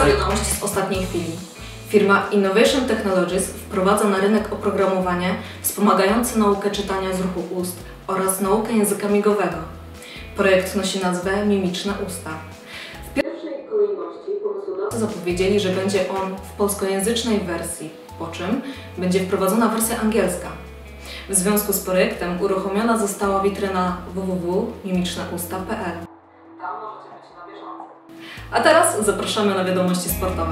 wiadomości z ostatniej chwili. Firma Innovation Technologies wprowadza na rynek oprogramowanie wspomagające naukę czytania z ruchu ust oraz naukę języka migowego. Projekt nosi nazwę Mimiczne Usta. W pierwszej kolejności pomysłodawcy zapowiedzieli, że będzie on w polskojęzycznej wersji, po czym będzie wprowadzona wersja angielska. W związku z projektem uruchomiona została witryna www.mimiczneusta.pl. Tam możecie być na bieżąco. A teraz zapraszamy na wiadomości sportowe.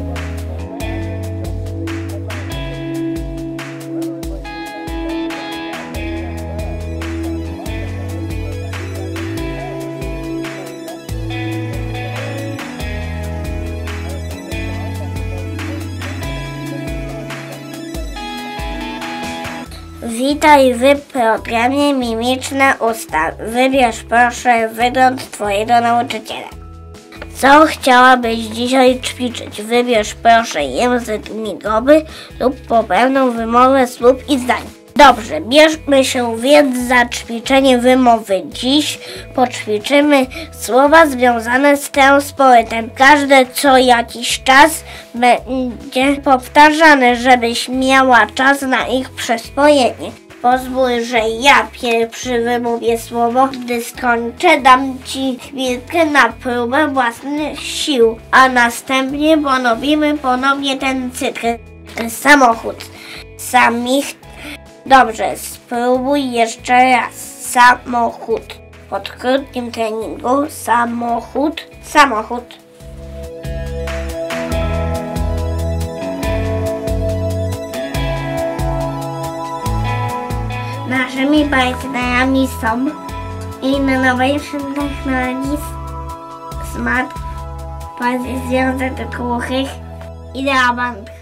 Witaj w programie Mimiczne Usta. Wybierz proszę wygląd twojego nauczyciela. Co chciałabyś dzisiaj ćwiczyć? Wybierz proszę język migowy lub poprawną wymowę słów i zdań. Dobrze, bierzmy się więc za ćwiczenie wymowy. Dziś poćwiczymy słowa związane z transportem. Każde co jakiś czas będzie powtarzane, żebyś miała czas na ich przyswojenie. Pozwól, że ja pierwszy wymówię słowo. Gdy skończę, dam ci chwilkę na próbę własnych sił, a następnie ponowimy ten cykl. Samochód. Dobrze, spróbuj jeszcze raz. Samochód. Po krótkim treningu samochód. Naszymi partnerami są Innovation Technologies, Smart, Polski Związek Głuchych i Idea Bank.